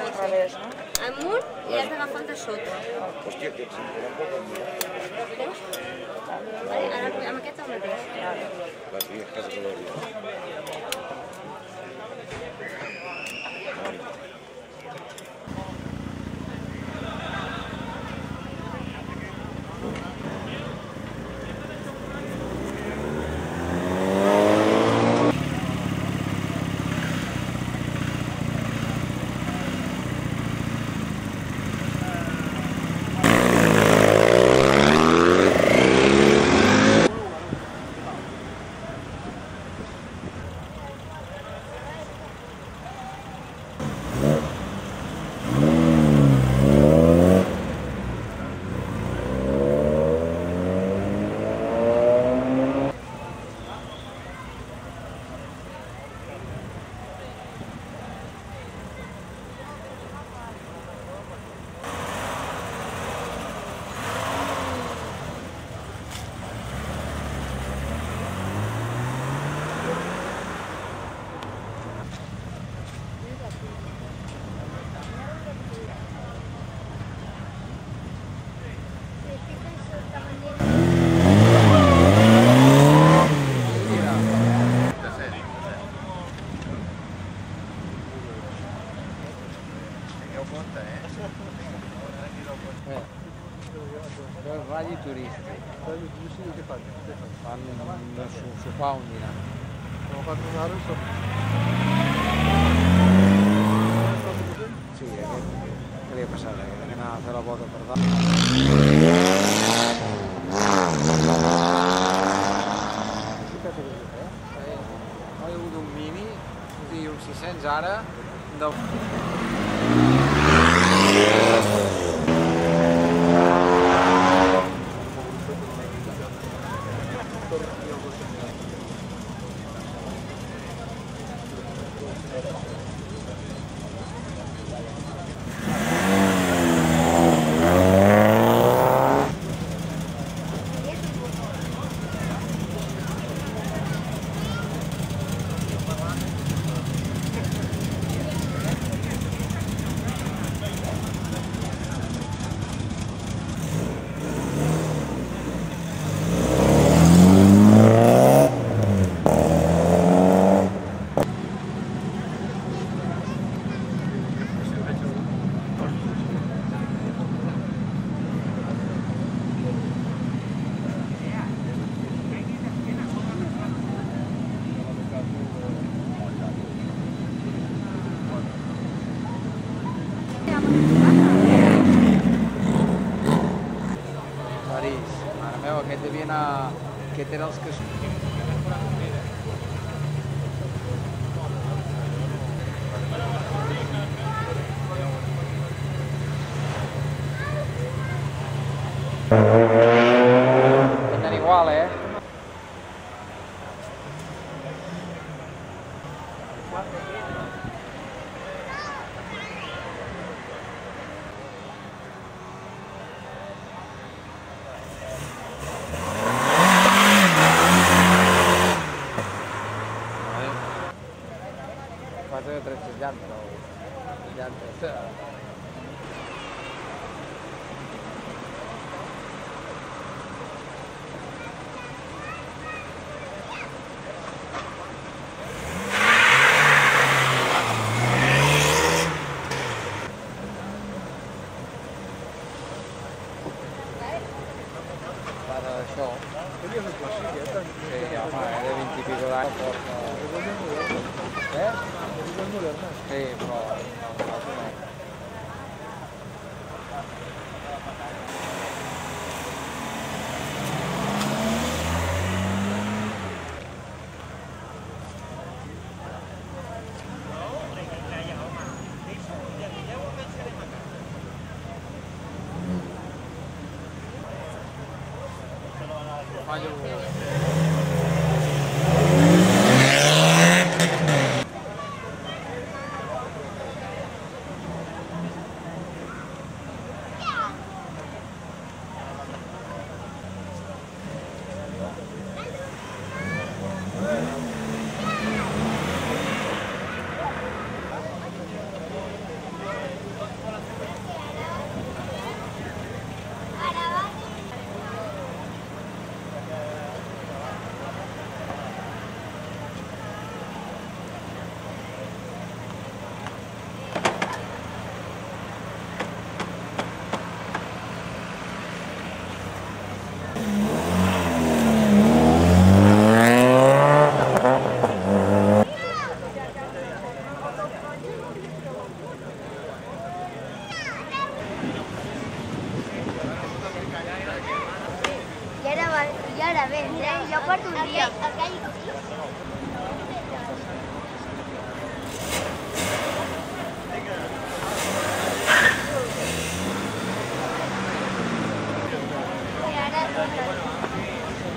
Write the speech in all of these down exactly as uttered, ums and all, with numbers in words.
al revés, no? Amunt i has d'agafar el de sota. Hòstia, aquest sí, però un poc amb Veus? Vale, ara amb aquest el mateix. les viejas glòries. Raggi turisti. Raggi turisti che fanno? Fanno su, su qua un dinaro. Abbiamo fatto un aro sopra. Sí, aquest, què li ha passat? Que anava a fer la volta per dalt. Ha hagut un Mini i un sis cents ara del... Aquest devia anar... Aquest era els que... Tenen igual, eh? quatre tres seixanta o seixanta. Per això. Sí, home, de vint i pico d'anys porta... Eh? Sí, però... la vens, eh? Jo porto un dia. El gall... I ara...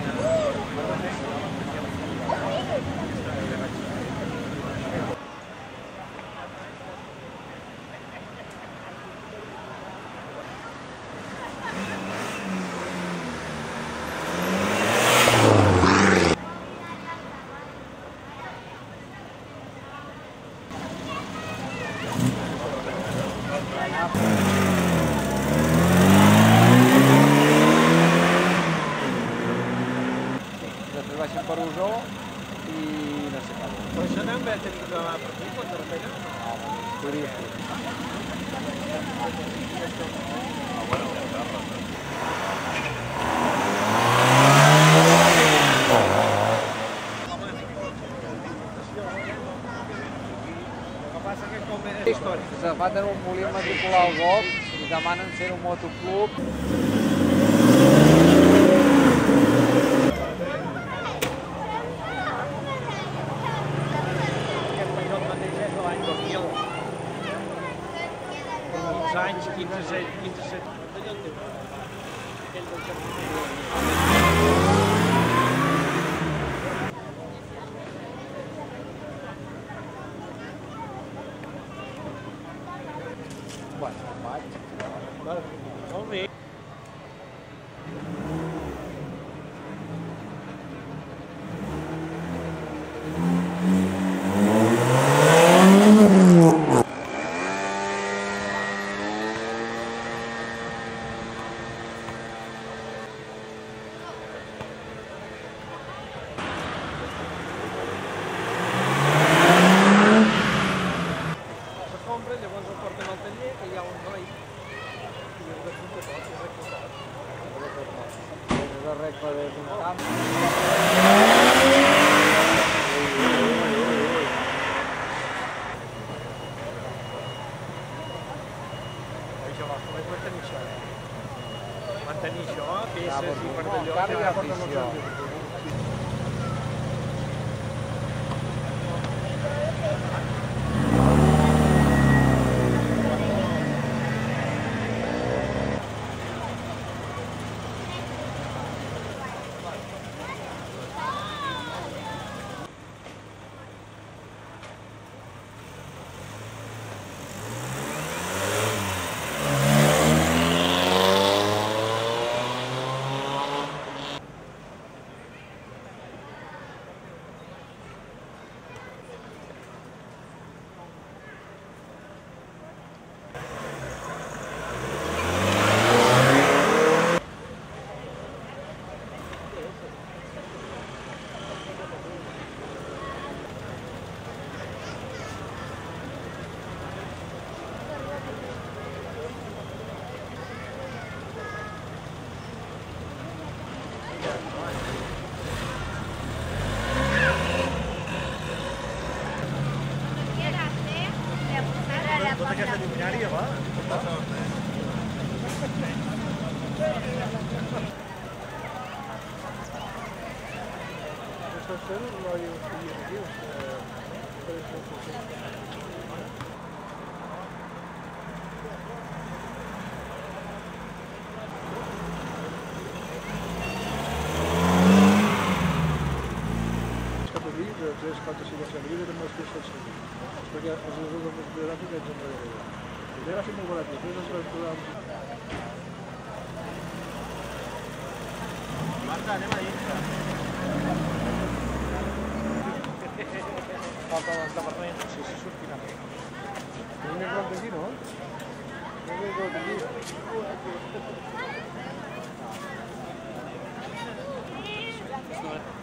Després baixem per Osó i no sé què. Però això anem bé a tenir de mà per aquí, quan de repente? Turístic. Se fa tenir un volia matricular al golf i demanen ser un motoclub. Anys, quinze, quinze, Bueno, vaig. molt bé. Llavors el portem al taller, que hi ha un noi i el recluta tot, el recluta tot. És la regla d'un camp. Això va, com és mantenir això? Mantenir això, Ja, peces i no, per d'allò... encara hi ha ja porten els afició. seus. Tota aquesta lluminària, va? Això és cert, no hi ha aquí. tres, quatre, cinc, set, vuit, eren els que se'ls seguien. Perquè els resultats del considerat aquests en darrere. I va ser molt barat, després ens vam trobar amb... Marta, anem a dintre. Falta l'encaparrament, sí, sí, sortirà. Tenim més prop d'aquí, no? Tenim més prop d'aquí.